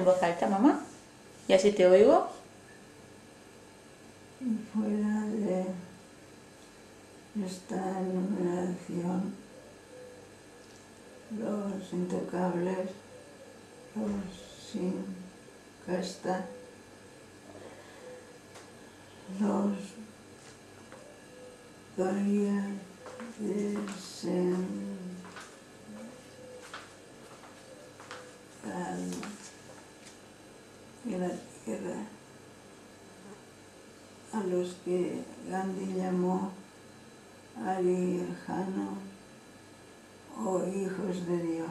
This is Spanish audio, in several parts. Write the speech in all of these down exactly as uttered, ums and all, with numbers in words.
en voz alta, mamá. Y así te oigo. Y fuera de esta enumeración, los intocables, los sin casta, los Garia de la tierra, a los que Gandhi llamó Arijanos o hijos de Dios.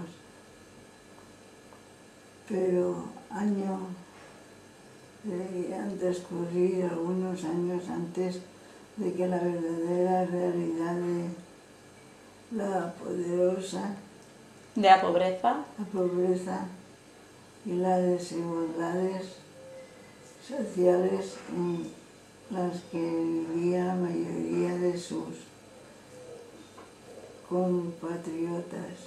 Pero años debían transcurrir algunos años antes de que la verdadera realidad de la poderosa, De la pobreza, la pobreza y las desigualdades sociales en las que vivía la mayoría de sus compatriotas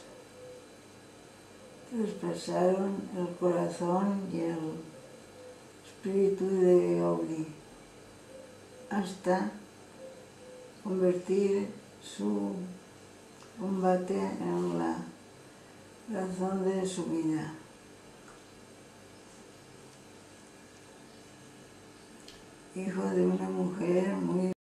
traspasaron el corazón y el espíritu de Gaudí hasta convertir su combate en la razón de su vida. Hijo de una mujer muy